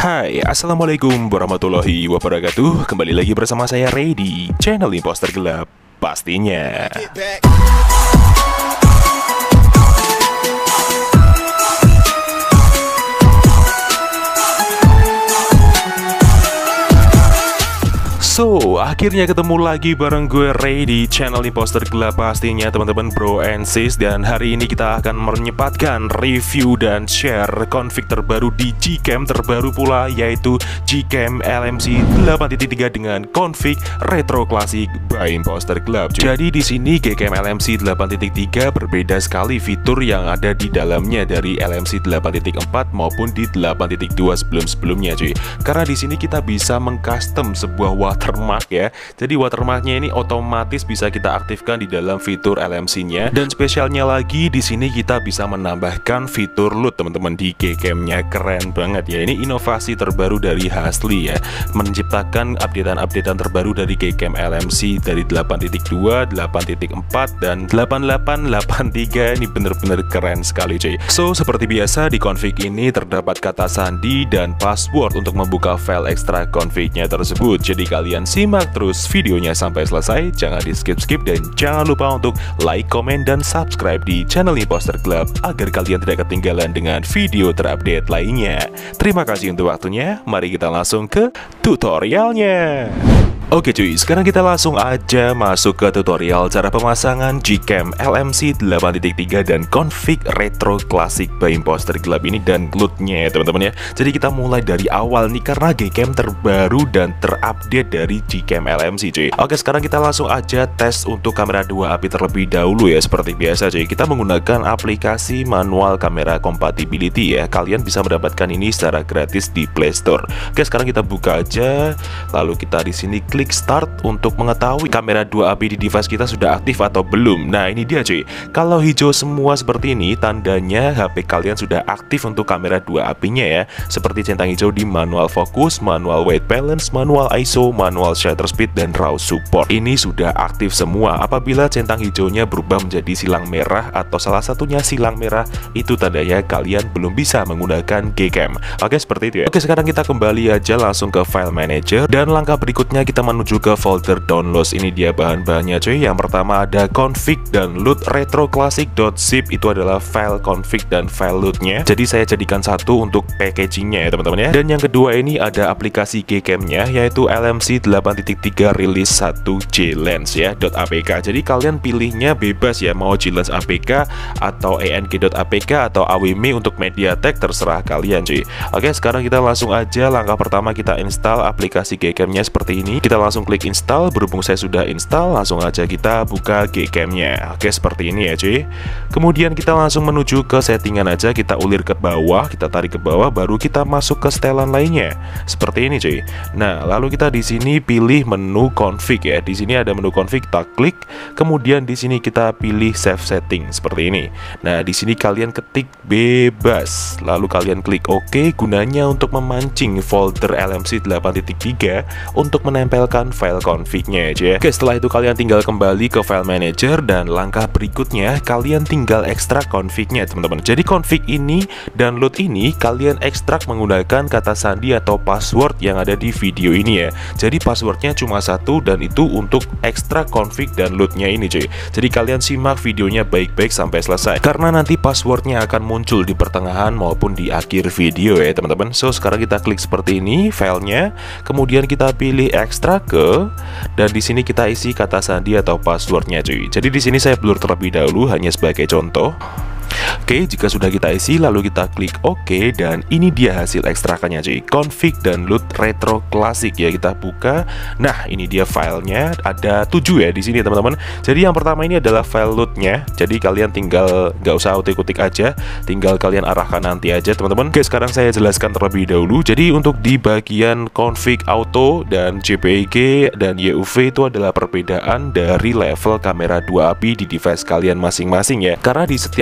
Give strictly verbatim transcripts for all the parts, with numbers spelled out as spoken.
Hai, assalamualaikum warahmatullahi wabarakatuh. Kembali lagi bersama saya Ray di channel Imposter Gelap pastinya. So, akhirnya ketemu lagi bareng gue Ray di channel Imposter Gelap pastinya teman-teman bro and sis. Dan hari ini kita akan menyempatkan review dan share config terbaru di Gcam terbaru pula, yaitu Gcam L M C delapan titik tiga dengan config Retro Classic by Imposter Gelap. Jadi di sini Gcam L M C delapan titik tiga berbeda sekali fitur yang ada di dalamnya dari L M C delapan titik empat maupun di delapan titik dua sebelum-sebelumnya cuy. Karena di sini kita bisa mengcustom sebuah watermark watermark ya. Jadi watermarknya ini otomatis bisa kita aktifkan di dalam fitur L M C-nya. Dan spesialnya lagi di sini kita bisa menambahkan fitur loot teman-teman di Gcam-nya. Keren banget ya. Ini inovasi terbaru dari Hasli ya. Menciptakan updatean-updatean terbaru dari Gcam L M C dari delapan titik dua, delapan titik empat dan delapan delapan delapan tiga. Ini bener-bener keren sekali cuy. So seperti biasa di config ini terdapat kata sandi dan password untuk membuka file ekstra config-nya tersebut. Jadi kalian simak terus videonya sampai selesai, jangan di skip-skip dan jangan lupa untuk like, komen, dan subscribe di channel Imposter Gelap agar kalian tidak ketinggalan dengan video terupdate lainnya. Terima kasih untuk waktunya, mari kita langsung ke tutorialnya. Oke cuy, sekarang kita langsung aja masuk ke tutorial cara pemasangan Gcam L M C delapan titik tiga dan config Retro Classic by Imposter Gelap ini dan lootnya ya teman-teman ya. Jadi kita mulai dari awal nih karena Gcam terbaru dan terupdate dari Gcam L M C cuy. Oke, sekarang kita langsung aja tes untuk kamera dua api terlebih dahulu ya. Seperti biasa cuy, kita menggunakan aplikasi manual kamera compatibility ya. Kalian bisa mendapatkan ini secara gratis di Play Store. Oke, sekarang kita buka aja, lalu kita di sini klik start untuk mengetahui kamera dua api di device kita sudah aktif atau belum. Nah ini dia cuy, kalau hijau semua seperti ini tandanya H P kalian sudah aktif untuk kamera dua apinya ya. Seperti centang hijau di manual focus, manual white balance, manual I S O, manual shutter speed, dan raw support. Ini sudah aktif semua. Apabila centang hijaunya berubah menjadi silang merah atau salah satunya silang merah, itu tandanya kalian belum bisa menggunakan Gcam. Oke, seperti itu ya. Oke, sekarang kita kembali aja langsung ke file manager dan langkah berikutnya kita menuju ke folder downloads. Ini dia bahan-bahannya cuy. Yang pertama ada config dan loot retroclassic.zip. Itu adalah file config dan file lootnya. Jadi saya jadikan satu untuk packagingnya ya teman-teman ya. Dan yang kedua ini ada aplikasi Gcam-nya, yaitu L M C delapan titik tiga release satu J-Lens ya .apk. Jadi kalian pilihnya bebas ya, mau J-Lens A P K atau E N G .apk atau A W M untuk MediaTek, terserah kalian cuy. Oke, sekarang kita langsung aja langkah pertama kita install aplikasi Gcam-nya seperti ini. Kita langsung klik install. Berhubung saya sudah install, langsung aja kita buka Gcam-nya. Oke, seperti ini ya cuy. Kemudian kita langsung menuju ke settingan aja, kita ulir ke bawah, kita tarik ke bawah, baru kita masuk ke setelan lainnya. Seperti ini cuy. Nah, lalu kita di sini pilih menu config ya. Di sini ada menu config, kita klik. Kemudian di sini kita pilih save setting seperti ini. Nah, di sini kalian ketik bebas. Lalu kalian klik OK, gunanya untuk memancing folder L M C delapan titik tiga untuk menempelkan file config-nya aja. Oke, setelah itu kalian tinggal kembali ke file manager dan langkah berikutnya kalian tinggal ekstrak config-nya teman-teman. Jadi config ini dan loot ini kalian ekstrak menggunakan kata sandi atau password yang ada di video ini ya. Jadi passwordnya cuma satu dan itu untuk ekstrak config dan lootnya ini cuy. Jadi kalian simak videonya baik-baik sampai selesai karena nanti passwordnya akan muncul di pertengahan maupun di akhir video ya teman-teman. So sekarang kita klik seperti ini filenya, kemudian kita pilih ekstrak ke, dan di sini kita isi kata sandi atau passwordnya cuy. Jadi di sini saya blur terlebih dahulu hanya sebagai contoh. Oke, jika sudah kita isi lalu kita klik OK dan ini dia hasil ekstrakannya cuy. Config dan loot retro classic ya, kita buka. Nah, ini dia filenya, ada tujuh ya di sini teman-teman. Jadi yang pertama ini adalah file lootnya. Jadi kalian tinggal nggak usah utik-utik aja, tinggal kalian arahkan nanti aja teman-teman. Oke, sekarang saya jelaskan terlebih dahulu. Jadi untuk di bagian config auto dan J P G dan Y U V itu adalah perbedaan dari level kamera dua api di device kalian masing-masing ya. Karena di setiap device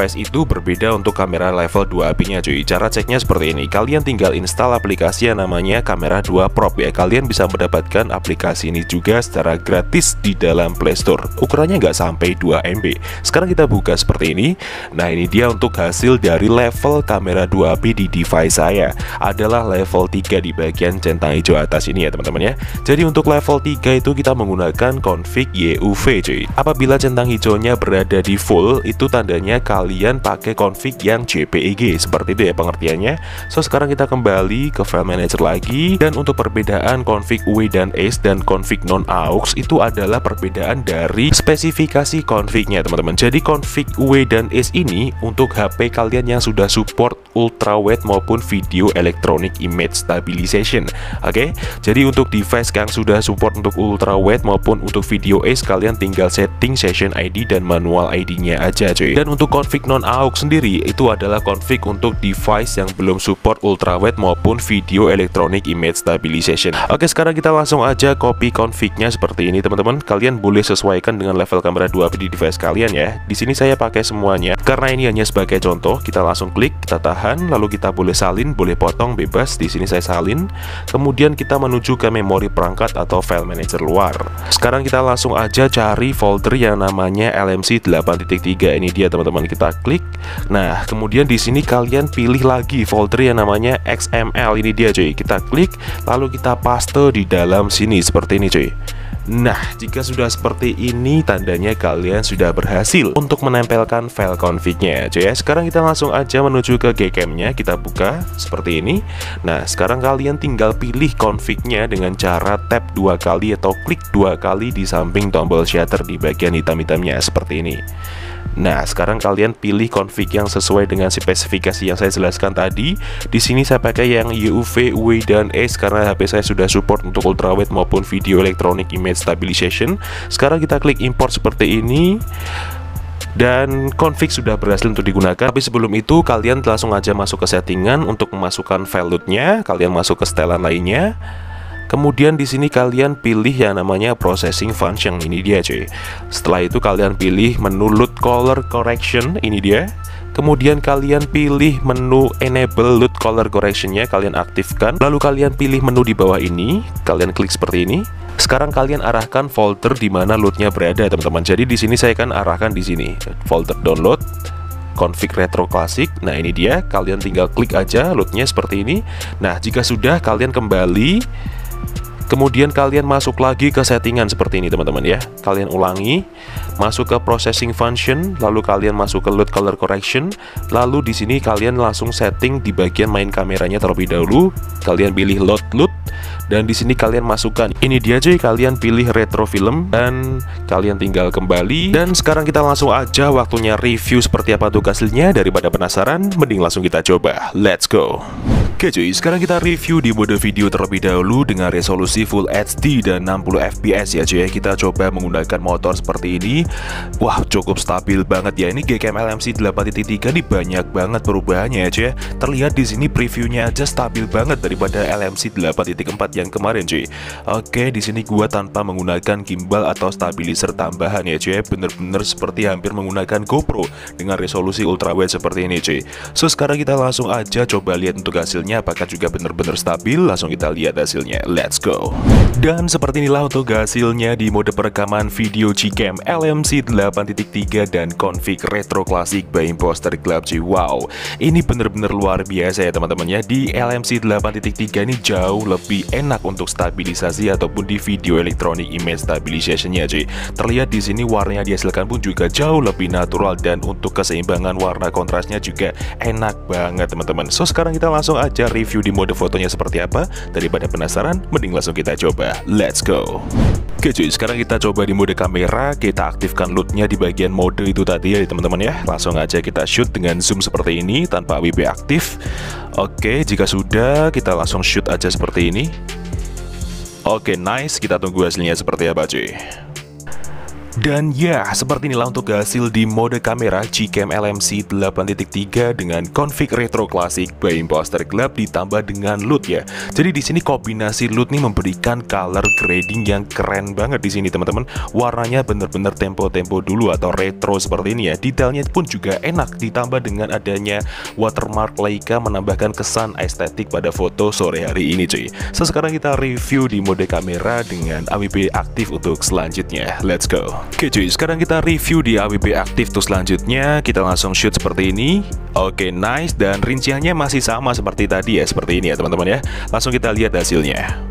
device itu berbeda untuk kamera level dua A P nya cuy. Cara ceknya seperti ini, kalian tinggal install aplikasi yang namanya Kamera dua Pro ya. Kalian bisa mendapatkan aplikasi ini juga secara gratis di dalam Play Store. Ukurannya nggak sampai dua M B. Sekarang kita buka seperti ini. Nah, ini dia untuk hasil dari level kamera dua A P di device saya. Adalah level tiga di bagian centang hijau atas ini ya teman-teman ya. Jadi untuk level tiga itu kita menggunakan config Y U V cuy. Apabila centang hijaunya berada di full, itu tandanya kalian pakai config yang J P E G. Seperti itu ya pengertiannya. So sekarang kita kembali ke file manager lagi. Dan untuk perbedaan config U W dan A C E dan config non A U X itu adalah perbedaan dari spesifikasi confignya teman-teman. Jadi config U W dan A C E ini untuk H P kalian yang sudah support ultrawide maupun video electronic image stabilization. Oke, okay? Jadi untuk device yang sudah support untuk ultrawide maupun untuk video A C E, kalian tinggal setting session I D dan manual I D-nya aja cuy. Dan untuk config non A U X sendiri itu adalah config untuk device yang belum support ultrawide maupun video electronic image stabilization. Oke, sekarang kita langsung aja copy config-nya seperti ini teman-teman. Kalian boleh sesuaikan dengan level kamera dua A P di device kalian ya. Di sini saya pakai semuanya karena ini hanya sebagai contoh. Kita langsung klik, kita tahan, lalu kita boleh salin, boleh potong bebas. Di sini saya salin. Kemudian kita menuju ke memori perangkat atau file manager luar. Sekarang kita langsung aja cari folder yang namanya L M C delapan titik tiga. Ini dia teman-teman, kita klik. Nah, kemudian di sini kalian pilih lagi folder yang namanya X M L. Ini dia cuy. Kita klik, lalu kita paste di dalam sini seperti ini cuy. Nah, jika sudah seperti ini tandanya kalian sudah berhasil untuk menempelkan file config-nya cuy ya. Sekarang kita langsung aja menuju ke Gcam-nya, kita buka seperti ini. Nah, sekarang kalian tinggal pilih config-nya dengan cara tap dua kali atau klik dua kali di samping tombol shutter di bagian hitam-hitamnya seperti ini. Nah, sekarang kalian pilih config yang sesuai dengan spesifikasi yang saya jelaskan tadi. Di sini saya pakai yang Y U V, U W dan A C E karena H P saya sudah support untuk ultrawide maupun video electronic image stabilization. Sekarang kita klik import seperti ini. Dan config sudah berhasil untuk digunakan. Tapi sebelum itu kalian langsung aja masuk ke settingan untuk memasukkan file load-nya. Kalian masuk ke setelan lainnya. Kemudian di sini kalian pilih yang namanya processing function. Ini dia cuy. Setelah itu kalian pilih menu load color correction. Ini dia. Kemudian kalian pilih menu enable load color correction-nya, kalian aktifkan. Lalu kalian pilih menu di bawah ini, kalian klik seperti ini. Sekarang kalian arahkan folder di mana load-nya berada teman-teman. Jadi di sini saya akan arahkan di sini folder download config retro classic. Nah, ini dia. Kalian tinggal klik aja load-nya seperti ini. Nah, jika sudah kalian kembali. Kemudian kalian masuk lagi ke settingan seperti ini teman-teman ya. Kalian ulangi, masuk ke processing function, lalu kalian masuk ke load color correction, lalu di sini kalian langsung setting di bagian main kameranya terlebih dahulu. Kalian pilih load load dan di sini kalian masukkan. Ini dia cuy, kalian pilih retro film dan kalian tinggal kembali. Dan sekarang kita langsung aja waktunya review seperti apa untuk hasilnya. Daripada penasaran, mending langsung kita coba. Let's go. Oke cuy, sekarang kita review di mode video terlebih dahulu dengan resolusi Full H D dan enam puluh F P S ya cuy. Kita coba menggunakan motor seperti ini. Wah, cukup stabil banget ya. Ini Gcam L M C delapan titik tiga nih banyak banget perubahannya ya cuy. Terlihat di sini previewnya aja stabil banget daripada L M C delapan titik empat yang kemarin cuy. Oke, di sini gua tanpa menggunakan gimbal atau stabilizer tambahan ya cuy. Bener-bener seperti hampir menggunakan GoPro dengan resolusi ultrawide seperti ini cuy. So sekarang kita langsung aja coba lihat untuk hasilnya apakah juga benar-benar stabil. Langsung kita lihat hasilnya. Let's go. Dan seperti inilah untuk hasilnya di mode perekaman video Gcam L M C delapan titik tiga dan config retro classic by Imposter Club cuy. Wow, ini benar-benar luar biasa ya teman-teman ya. Di L M C delapan titik tiga ini jauh lebih enak untuk stabilisasi ataupun di video electronic image stabilization-nya cuy. Terlihat di sini warna yang dihasilkan pun juga jauh lebih natural dan untuk keseimbangan warna kontrasnya juga enak banget teman-teman. So sekarang kita langsung aja review di mode fotonya seperti apa. Daripada penasaran, mending langsung kita coba. Let's go. Oke cuy, sekarang kita coba di mode kamera. Kita aktifkan load-nya di bagian mode itu tadi ya teman-teman ya. Langsung aja kita shoot dengan zoom seperti ini tanpa W B aktif. Oke, jika sudah kita langsung shoot aja seperti ini. Oke, nice. Kita tunggu hasilnya seperti apa cuy. Dan ya, seperti inilah untuk hasil di mode kamera Gcam L M C delapan titik tiga dengan config retro klasik by Imposter Club ditambah dengan loot ya. Jadi di sini kombinasi loot nih memberikan color grading yang keren banget di sini teman-teman. Warnanya bener-bener tempo-tempo dulu atau retro seperti ini ya. Detailnya pun juga enak, ditambah dengan adanya watermark Leica menambahkan kesan estetik pada foto sore hari ini cuy. So sekarang kita review di mode kamera dengan A W P aktif untuk selanjutnya. Let's go. Oke cuy, sekarang kita review di A W P aktif tuh selanjutnya. Kita langsung shoot seperti ini. Oke, nice. Dan rinciannya masih sama seperti tadi ya, seperti ini ya teman-teman ya. Langsung kita lihat hasilnya.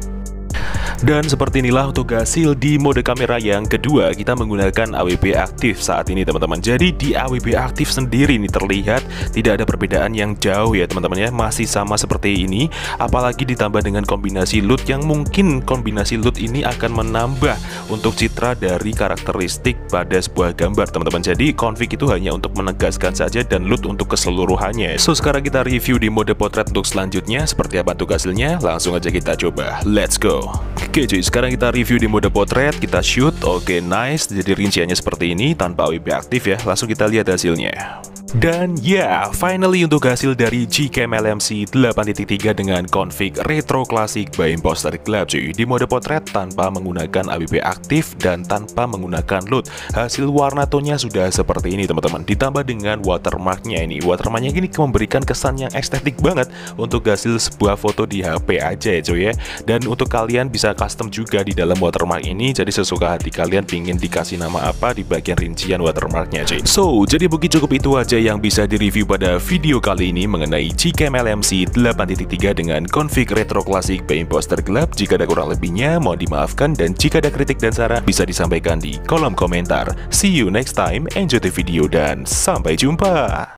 Dan seperti inilah untuk hasil di mode kamera yang kedua. Kita menggunakan A W P aktif saat ini teman-teman. Jadi di A W P aktif sendiri ini terlihat tidak ada perbedaan yang jauh ya teman-teman ya. Masih sama seperti ini. Apalagi ditambah dengan kombinasi loot yang mungkin kombinasi loot ini akan menambah untuk citra dari karakteristik pada sebuah gambar teman-teman. Jadi config itu hanya untuk menegaskan saja dan loot untuk keseluruhannya. So sekarang kita review di mode potret untuk selanjutnya. Seperti apa untuk hasilnya? Langsung aja kita coba. Let's go. Oke cuy, sekarang kita review di mode potret, kita shoot. Oke, nice. Jadi rinciannya seperti ini tanpa A W P aktif ya. Langsung kita lihat hasilnya. Dan ya, yeah, finally untuk hasil dari Gcam L M C delapan titik tiga dengan config retro klasik by Imposter Club cuy. Di mode potret tanpa menggunakan A W P aktif dan tanpa menggunakan loot. Hasil warna tone-nya sudah seperti ini teman-teman. Ditambah dengan watermarknya ini. Watermarknya ini memberikan kesan yang estetik banget untuk hasil sebuah foto di H P aja ya cuy ya. Dan untuk kalian bisa custom juga di dalam watermark ini. Jadi sesuka hati kalian pingin dikasih nama apa di bagian rincian watermarknya cuy. So, jadi mungkin cukup itu aja yang bisa direview pada video kali ini mengenai Gcam L M C delapan titik tiga dengan config retro klasik by Imposter Club. Jika ada kurang lebihnya mohon dimaafkan, dan jika ada kritik dan saran bisa disampaikan di kolom komentar. See you next time, enjoy the video dan sampai jumpa.